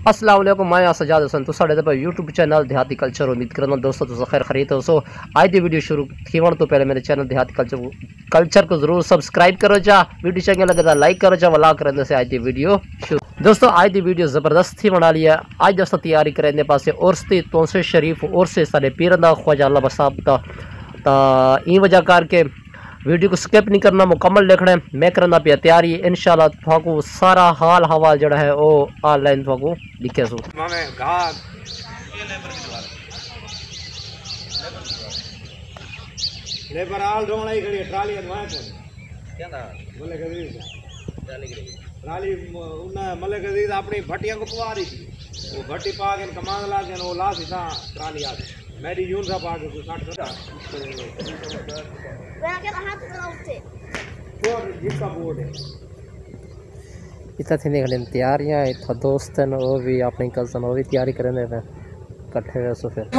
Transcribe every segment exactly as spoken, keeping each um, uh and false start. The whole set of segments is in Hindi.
अस्सलाम वालेकुम, मैं सजाद हसन तो साढ़े पे यूट्यूब चैनल देहाती कल्चर। उम्मीद करना दोस्तों तुम खैर खरीद हो। सो आज दी वीडियो शुरू थी तो पहले मेरे चैनल देहाती कल्चर कल्चर को जरूर सब्सक्राइब करो जा, वीडियो चंगे लगे तो लाइक करो जा, वला करने से आज दी वीडियो शुरू। दोस्तों आज दी वीडियो ज़बरदस्त थी बना लिया। आज दोस्तों तैयारी करने पास उर्स थी तोसे शरीफ उर्स से सारे पीरंदा ख्वाजा अल्लाह बसाब था। ई वजह करके वीडियो को स्किप नहीं करना, मुकम्मल देखना है। मैं करना पे तैयारी इंशाल्लाह थाकू सारा हाल हवाल जड़ा है वो ऑनलाइन थाकू लिखे सो लेबर आल ढोंगला ही खड़ी ट्राली अनवाए को क्या मले गदीज ट्राली ट्राली उन मले गदीज अपनी भट्टियां को पवा रही थी। वो भट्टी पा के कमांड ला के वो ला सीधा ट्राली आ गई। मेरी यून सा पा के साठ कर मैं क्या हाथ करा उससे और जिसका बोर्ड है इतना थी निकले तैयारियां। इतना दोस्त हैं वो भी अपनी कजन वो भी तैयारी करने में इकट्ठे हुए। सो फिर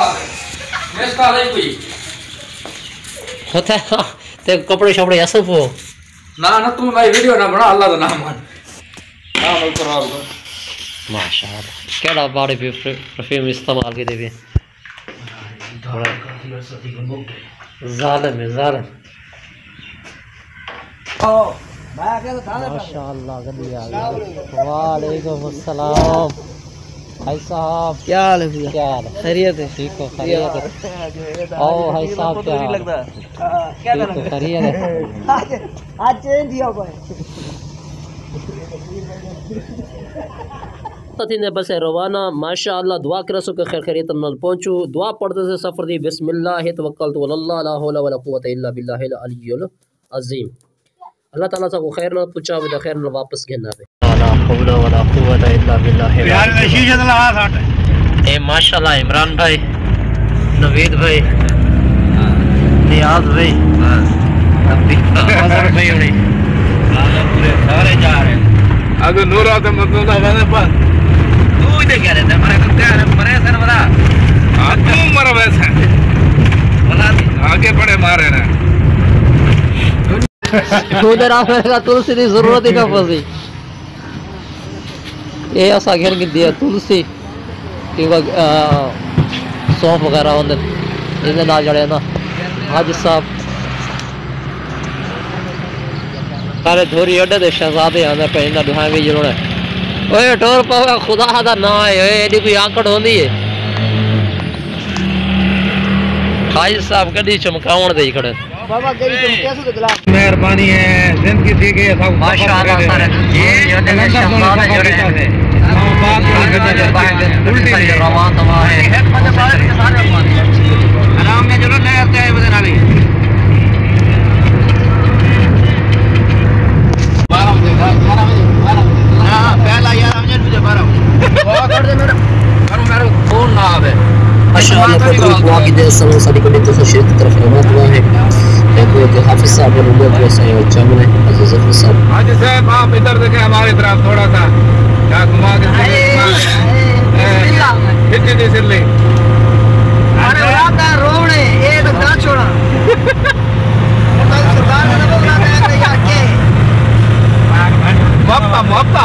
होता है ते कपड़े शपड़े ऐसे वो ना ना तू भाई वीडियो ना बना अल्लाह का नाम मान नाम ऊपर आओ माशाल्लाह केड़ा बॉडी पे परफ्यूम इस्तेमाल की देवी जालिम है जालिम। ओ भाई क्या था माशाल्लाह गड्डी आ गई। वालेकुम अस्सलाम भाई साहब, क्या हाल है भैया? क्या हाल है? खैरियत है? ठीक हो? खैरियत है? आओ भाई साहब क्या हाल लगता है? क्या ठीक हो? खैरियत है? आज आज चेंज दिया हुआ है। ने बस रवाना माशाअल्लाह दुआ कर सो के खैर खैरियत नल पहुंचू। दुआ पढ़ते से सफर दी बिस्मिल्लाह तवक्कलतु अल्लाह ला हौला वला कुव्वता इल्ला बिल्लाहिल अलिय्युल अज़ीम। अल्लाह ताला से वो खैर न पूछा वे खैर न वापस घेना पे ला हौला वला कुव्वता इल्ला बिल्लाहिल यार ने शीशे से लगा साठ ए माशाअल्लाह इमरान भाई, नवीद भाई, नियाज भाई, अभी मजर भाई उड़ी पूरे सारे जा रहे हैं। अगर नूरा तो मतलब ना मैंने पर तू इधर क्या रहता है? मरे तो क्या है? मरे सर बड़ा हां तू मर वैसे बना आगे बढ़े मारे ना उधर आवेगा तुलसी की जरूरत ही ना पसी। ये ऐसा घेर के दिया तुलसी कि सौंफ वगैरह होंगे इनके नाल जड़े ना हाजी साहब सारे धोरी अड्डे दे शहजादे आंदे पे इना दुहां भी जरूर है। ओए टोर पावा खुदा दा ना है ओए एडी कोई आकड़ होंदी है। हाजी साहब कदी चमकावण दे खड़े बाबा गरी तुम कैसे तो गिलास मेहरबानी है जिंदगी दी गई सब माशाअल्लाह सारे ये अड्डे दे शहजादे जुड़े हैं। उल्टी से रवान तवा है आराम में जरूर ले आते हैं बदन अभी हां पहला यार मुझे मुझे बारह वो कर दे मेरा करो मेरा फोन ना आवे माशाअल्लाह को दुआ की दे सलाम सादी को तो शेख की तरफ रवाना हुआ है। देखो कि हाफिज साहब ने लोग को सही हो चमन है अजीज हाफिज साहब। हाजी साहब आप इधर देखें हमारी तरफ थोड़ा सा क्या घुमा के कितनी देर से ले अरे वादा रोवणे ये तो ना छोड़ा तो सरदार ने बोला था यार के मोहब्बा मोहब्बा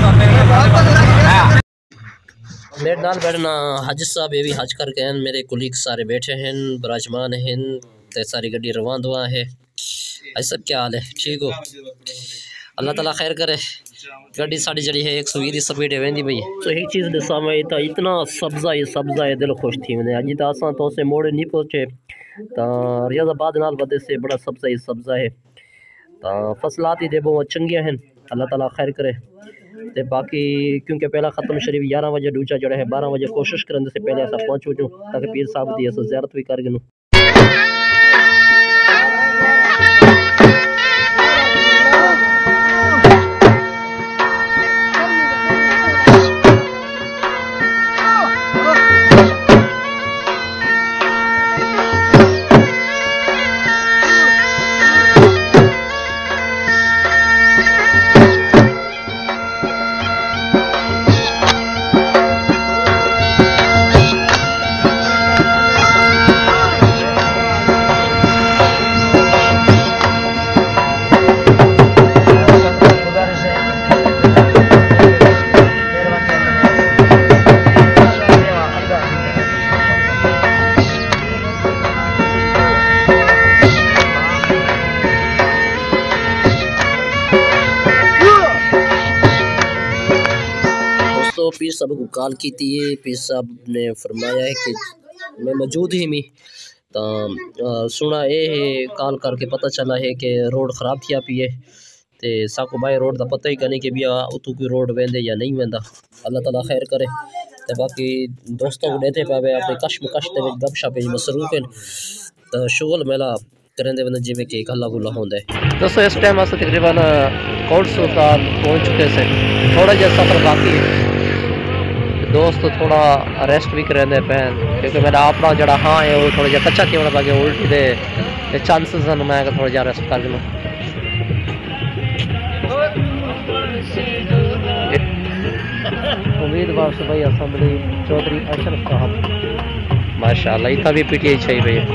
मेरे नाल बैठना हज साहब ये भी हज करके हैं। मेरे कुलीग सारे बैठे हैं बराजमान हैं ते सारी गड्डी रवान दुआ है। भाई सब क्या हाल है? ठीक हो? अल्लाह ताला खैर करे। गड्डी साड़ी जड़ी है एक सौ बीस स्पीड है वेंदी भाई। तो एक चीज़ दसा मैं तो इतना सब्जा है सब्जा है दिल खुश थी मैंने अज तो असा तो से मोड़े नहीं पहुँचे तो रियाजाबाद नाल वदे से बड़ा सब्जा ही सब्जा है तो फसलात ही देबो चंगियां हैं। अल्लाह ताला खैर करे। ते बाकी क्योंकि पहला ख़त्म शरीफ ग्यारह बजे दूजा जड़ा है बारह बजे कोशिश करने से पहले ऐसा पहुँच वजूँ ताकि पीर साहब की अस ज़ियारत भी कर गनूँ। दोस्तों पीर साहब को कॉल की थी, पीर साहब ने फरमाया है कि मैं मौजूद ही मी तो सुना ये कॉल करके पता चला है कि रोड ख़राब थिया पी है तो साको भाई रोड का पता ही कहीं कि भी उतू कोई रोड वेंदे या नहीं वेंदा। अल्लाह ताला खैर करे। तो बाकी दोस्तों को देते पावे अपने कश्मकश के गपशप मसरूफ हैं तो शुगल मेला करेंदे बंदे जिमें कि हल्ला गुल्ला होंदा है। दोस्तों इस टाइम अस तकरीबन कोट सुल्तान पहुंच चुके से, थोड़ा जहा सफ़र बाकी है। दोस्त थोड़ा रेस्ट भी करेंदे पैन क्योंकि मेरा अपना जड़ा हाँ है वो थोड़ा जहा कच्चा थी होना बाकी उल्टी दे चांसेस हैं मैं थोड़ा जहा रेस्ट कर लूँ। उम्मीदवार सूबाई असम्बली चौधरी अशरफ साहब माशाल्लाह इतना भी पी टी आई चाहिए भैया।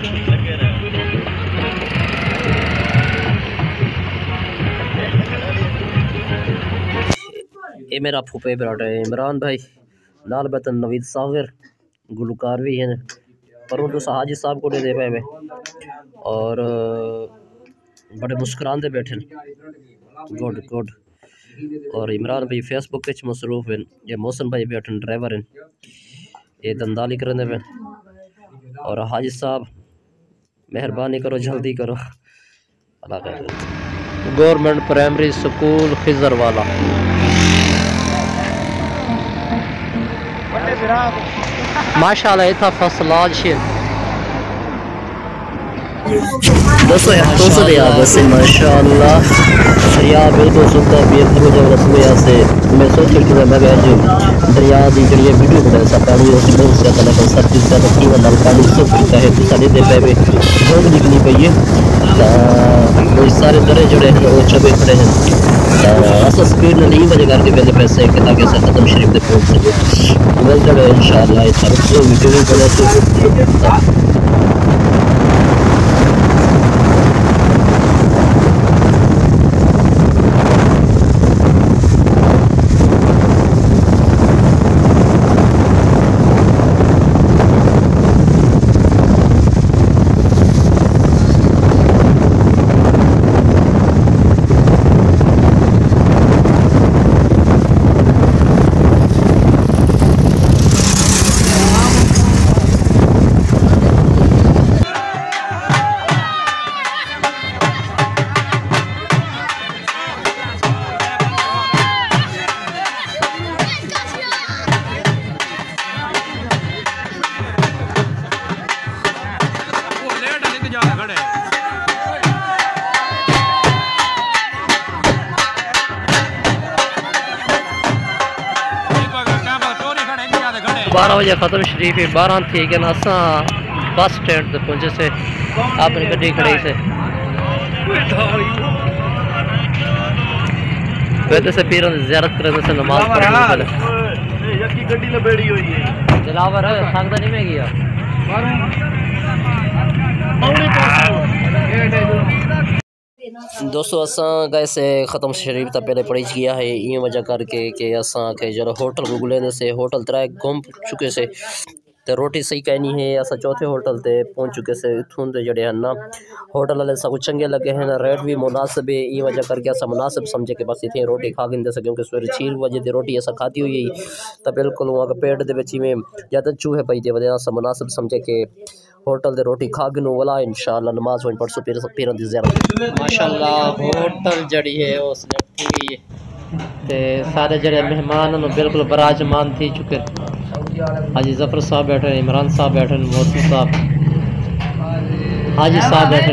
ये मेरा फूफे बराटा है इमरान भाई, लाल बतन नवीद सागर गुलकार भी हैं पर वो तो हाजी साहब को दे पे और बड़े मुस्कुराते बैठे गुड गुड। और इमरान भाई फेसबुक पे मसरूफ हैं। ये मौसम भाई बैठे ड्राइवर हैं, ये दंदाली करने पे। और हाजी साहब मेहरबानी करो जल्दी करो। अल्लाह खैर। गवर्नमेंट प्राइमरी स्कूल खिजर वाला माशाल्लाह इतना फसलाज शेर दोस्तों तो से याद से माशाल्लाह दरिया बिल्कुल सुनता भी थोड़ा जब रस्म यहाँ से मैं सोच रही थी मैं आज दरिया की जरिए वीडियो बना सा पानी उस बहुत से तरह का सब चीज़ का की वाला पानी सब फिरता है तो सारे दे पे बहुत निकली पई है वो सारे दरे जुड़े हैं वो चबे खड़े हैं अस स्पीड नहीं वजह करके पहले पैसे के ताकि सर खत्म शरीफ तक पहुंच सके वेल जब इंशाल्लाह इस तरह वीडियो बना तो बारह बजे ख़त्म शरीफ है बारह थी कि असा बस स्टैंड तक पहुंचे से अपनी गड्डी खड़ी से वैसे से पीरों की ज़ियारत करने से नमाज पढ़ने से गड्डी लबेड़ी हुई है दिलावर संगदा नहीं में गया दोस्तों असा गए से ख़त्म शरीफ तक पहले पढ़ी गया है ये वजह करके कि असा के जरा होटल गुगले से होटल तरह घूम चुके से तो रोटी सही कहनी है असा चौथे होटल ते पहुंच चुके से इथों के जड़े हैं ना होटल वाले सब चंगे लगे हैं रेट भी मुनासिब है ये वजह करके असा मुनासिब समझे कि बस इतने रोटी खा गिंदे से क्योंकि सवेरे छः बजे की रोटी असा खाती हुई तो बिल्कुल वहाँ के पेट के में ज़्यादा चूहे पई थे वजह असा मुनासिब समझे कि होटल दे रोटी खा गिनो वाला इंशाल्लाह नमाज वहीं परसों पीर पीर दी ज़ियारत माशाल्लाह होटल जड़ी है वो सिलेक्ट हुई है ते सारे जड़े मेहमान बिल्कुल बराजमान थी चुके हाजी जफर साहब बैठे इमरान साहब बैठे मोहसिन साहब हाजी साहब बैठे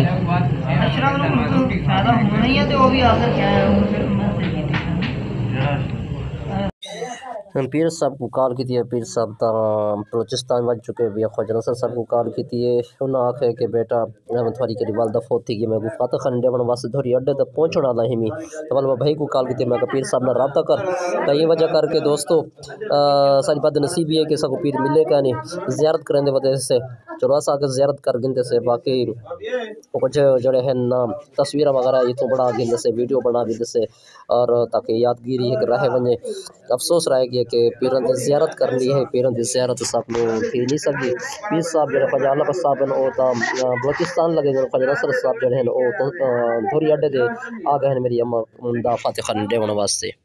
पीर साहब को कॉल की है पीर साहब तो बलोचिस्तान बज चुके भी ख्वाजा नसर साहब को कॉल की है उन्हें आखे कि बेटा थोड़ी करी वालदा फोत थी कि मैं गुफात खान डेवन वास्ते थोड़ी अड्डे तक पहुँचने वाला ही मी तो वाल भाई को कॉल की मैं पीर साहब ने रब्ता कर तो ये वजह करके दोस्तों सारी बात नसीब ही है कि सबको पीर मिले क्या नहीं ज़ियारत करें वजह से चलो अस आके ज़ियारत कर गिनते से बाकी कुछ जड़े हैं ना तस्वीर वगैरह इतों बड़ा गिनते से वीडियो बना गिनते से और ताकि यादगिरी है रहे वने अफसोस रहे गया कि पीरन की ज़ियारत करनी है पीरन की ज़ियारत सब थी नहीं सकती पीर साहब जो ख्वाजा अल्लाह साहब हैं बलोचिस्तान लगे जो ख्वाजा नसर साहब जो हैं धोरी अड्डे दे आ गए मेरी अम्मा मुंडा फातिह खान डेवन वास्ते।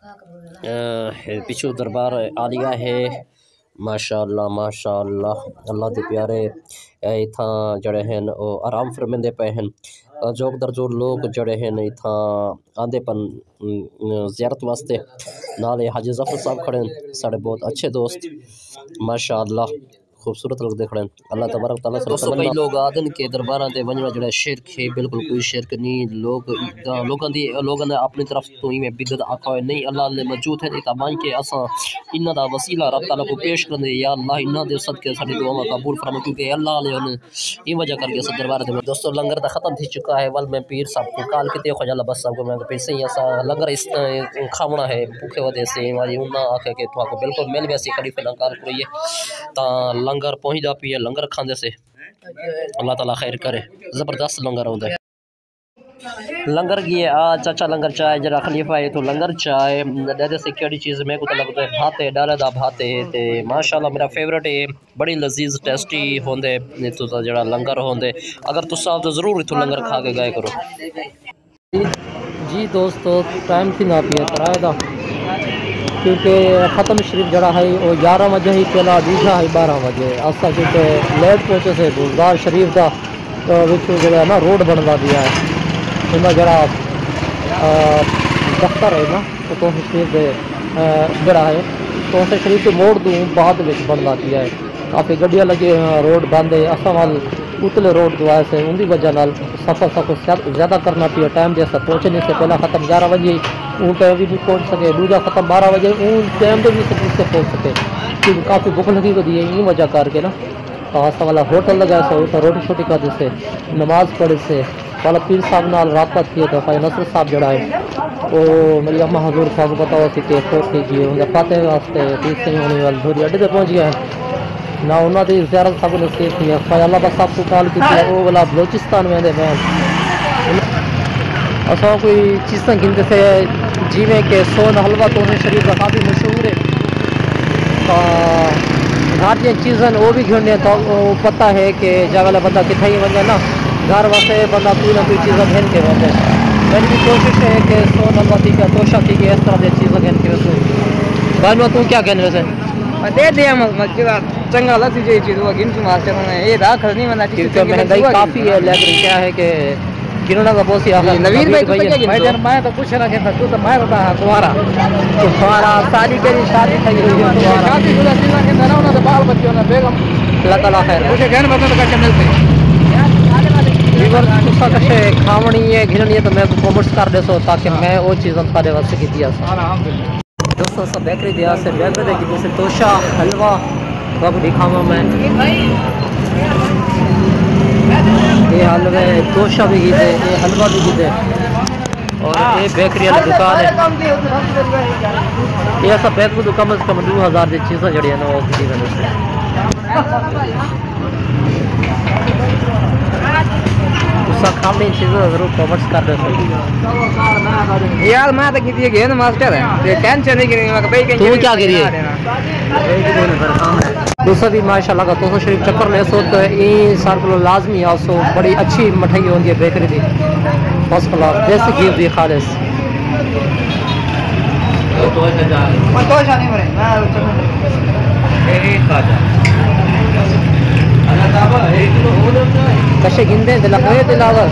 पिछू दरबार आलिया है माशाअल्लाह माशाअल्लाह अल्लाह दे प्यारे इत्थां जड़े हैं आराम फरमेंदे पे हैं जोक दरजोर लोग जड़े हैं इत्थां आंदे पन ज़ियारत वास्ते नाले हाजी ज़फ़र साहब खड़े साढ़े बहुत अच्छे दोस्त माशाअल्लाह खूबसूरत लोग देख रहे हैं अल्लाह तबारक तआला से दोस्तों कई लोग आदन के दरबार ते वजना जड़ा शिरक है बिल्कुल कोई शिरक नहीं लोग लोगों दी लोगों ने अपनी तरफ तो ही में बिदत आखा नहीं अल्लाह ने मौजूद है ता मान के असा इन्ना दा वसीला रब तआला को पेश करने या अल्लाह इन्ना दे सदके साडी दुआवां कबूल फरमा क्योंकि अल्लाह ने उन ई वजह करके सब दरबार ते दोस्तों लंगर दा खत्म थी चुका है वल मैं पीर साहब को कॉल किते खजाला बस साहब को मैं पीर से असा लंगर इस खावना है भूखे वजह से वाली उन्ना आखे के तो बिल्कुल मिल वैसी खड़ी फिर कॉल करिए ता लंगर पहुंचदा पिए लंगर खांदे से अल्लाह ताला खैर करे जबरदस्त लंगर होंदा है लंगर की आ चाचा लंगर चाय जरा खलीफा है तो लंगर चाय दादा से केड़ी चीज़ मेरे को तो लगता है भाते डाले दा भाते ते माशाल्लाह मेरा फेवरेट है बड़ी लजीज टेस्टी होंदे तो जड़ा लंगर होंदे अगर तुसा तो ज़रूर इथों लंगर खा के गए करो जी दोस्तों टाइम थी ना पिया किराए दा क्योंकि ख़त्म शरीफ जड़ा है वो ग्यारह बजे ही पहला दूसरा है बारह बजे असा क्योंकि लेट पहुँचे से गुलजार शरीफ का तो विचू जो ना रोड बनवा दिया है इनका जरा दफ्तर है ना तो तो शरीफ जड़ा है तो शरीफ के मोड़ दूँ बाद में बनवा दिया है काफ़ी गड्डियाँ लगी रोड बंद है असा वाल उतले रोड जो है से उनकी वजह नाल सफ़र सफ़र ज़्यादा करना पिया टाइम जैसा पहुँचने से पहला ख़त्म ग्यारह बजे उन टाइम भी नहीं पहुँच सके दूसरा ख़त्म बारह बजे उन टाइम पर भी से पहुँच सके क्योंकि काफ़ी भूख लगी होती है इन वजह करके ना तो आसा वाला होटल लगा से उतना रोटी छोटी कर से नमाज पढ़े से वाला पीर साहब नाल राबता किए तो भाई नसर साहब जड़ा है वो मेरी अम्मा हजूर साहब को पता हो सी के फोट कीजिए उनके फाते वास्ते पीर से होने वाली थोड़ी अड्डे तक पहुँच गया है ना उन्होंने ज़ियारत साहब ने सेफ किया फैला बस साहब को कॉल की वो वाला बलोचिस्तान में मैं असा कोई चीज़ें गिनते से जिमें के सोन हलवा तो शरीफ का काफ़ी मशहूर है घर जी चीज़ें वो भी गिनने तो पता है कि जगह बंदा कितना ही बन जाए ना घर वास्ते बंदा कोई ना कोई चीज़ें घन के बन जाए मेरी भी कोशिश है कि सोन हलवा थी क्या तोशा थी कि इस तरह की चीज़ें घन के वैसे भाई तू क्या कहने वैसे दे दे चंगा लगी जो चीज़ वो गिन मास्टर ये दाखिल नहीं बना क्योंकि महंगाई काफ़ी है लेकिन क्या है कि गिनना का बहुत ही नवीन भाई भाई जन मैं तो कुछ ना कहता तू तो मैं बता तुम्हारा तुम्हारा शादी तेरी शादी થઈ ગઈ तुम्हारा शादी गुला दिला के ना ना बाल बच्चों ना बेगम अल्लाह ताला खैर मुझे घर में तो कैसे मिलते लीवर तुसा कशे खावणी है घिरणी है तो मैं कॉमर्स कर देसो ताकि मैं वो चीज़ सारे वास्ते की दिया अल्हम्दुलिल्लाह दोस्तों सब बेकरी दिया से बेकरी की जैसे तोशा हलवा सब दिखावा मैं ये हलवे तोशा भी गिदे ये हलवा भी गिदे और ये बेकरी वाली दुकान है ये सब बेकरी तो कम से कम दो हज़ार की चीज़ें जड़ी है ना वो गिदी वजह से उसका खाने चीज़ें ज़रूर कॉमर्स कर दे यार मैं तो किसी के ना मास्टर है ये टेंशन नहीं करेंगे मैं भाई तू क्या करिए दूसरा भी माशाल्लाह का तो शरीफ चक्कर ले सो तो ये सार को लाजमी है सो बड़ी अच्छी मिठाई होती है बेकरी की फर्स्ट क्लास देसी घी दी खालिस कशे गिनते दिलावे दिलावर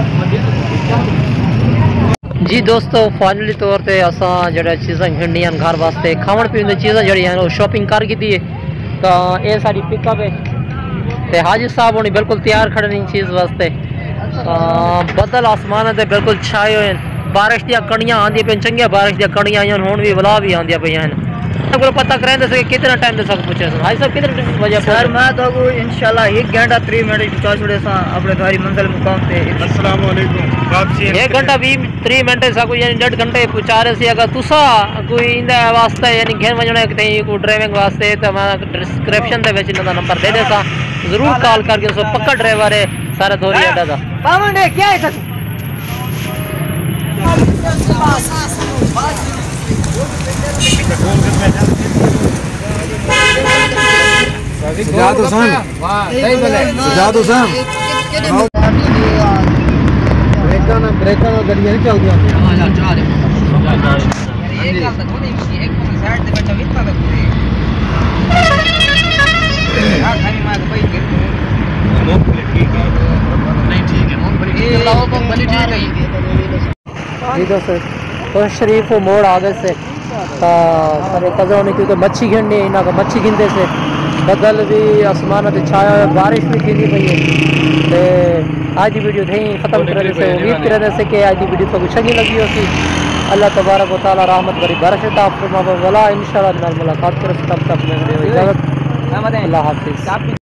जी दोस्तों फाइनली तौर पे असा जड़ा चीज़ें घिंडियां घर वास्ते खावन पीने की चीज़ें जड़ी हैं शॉपिंग कर की है तो ये सारी पिकअप है ते हाजी साहब होनी बिल्कुल तैयार खड़े नहीं चीज़ वास्ते बदल आसमान ते बिल्कुल छाए हुए बारिश दियाँ कणियां आंदी पे चंगिया बारिश दियाँ कणियां आई हुण भी वला भी आंदियां पे हैं को पता करें दे कितना टाइम दे सब पूछे भाई साहब कितने बजे सर मैं तो इंशाल्लाह एक घंटा तीस मिनट पहुंच छोड़े सा अपने तुम्हारी मंजिल मुकाम पे अस्सलाम वालेकुम वापसी एक घंटा बीस तीस मिनट सा कोई यानी डेढ़ घंटे पहुंचा रहे सी अगर तुसा कोई इंदा वास्ते यानी घर वजने कहीं को ड्राइविंग वास्ते तो मैं डिस्क्रिप्शन दे विच इनका नंबर दे देसा जरूर कॉल करके सो पक्का ड्राइवर है सारे थोड़ी अड्डा दा पावन डे क्या है सजाद हुसैन सही बोले सजाद हुसैन ब्रेक ना ब्रेक ना गड्डियां नहीं चलदियां जी जी दोस्तों तो शरीफ वो मोड़ आगे से सारे कज़ा होने क्योंकि मच्छी गिननी है इन्हों का मच्छी गिनते से बदल भी आसमान से छाया हुआ बारिश भी थी पई है ते आज की वीडियो थी ख़त्म करने से उम्मीद करने से कि आज की वीडियो तो कुछ नहीं लगी होगी अल्लाह तबारक व तआला रहमत भरी बारिश अता फरमावे वाला इंशाअल्लाह मुलाकात करें तब तक में इजाज़त अल्लाह हाफिज़।